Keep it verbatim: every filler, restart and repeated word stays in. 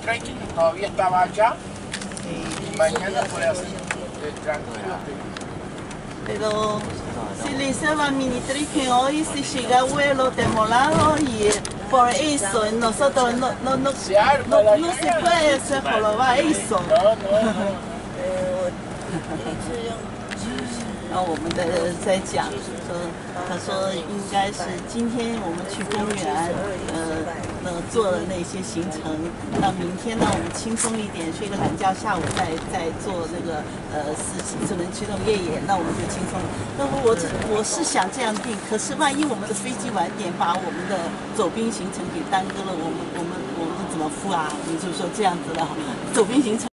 Frankie todavía estaba allá y mañana puede hacer eh, tranquilo. Pero si le hicieron mini tripping hoy, si llega vuelo demorado y por eso nosotros no, no, no, Se arma no, la no se idea. puede hacer jorobar eso。 No, no, no. 然后我们的在讲说，他说应该是今天我们去公园，呃，那做的那些行程，那明天呢我们轻松一点，睡个懒觉，下午再再做那个呃四四轮驱动越野，那我们就轻松了。那我我是想这样定，可是万一我们的飞机晚点，把我们的走兵行程给耽搁了，我们我们我们怎么付啊？你就说这样子的，走兵行程。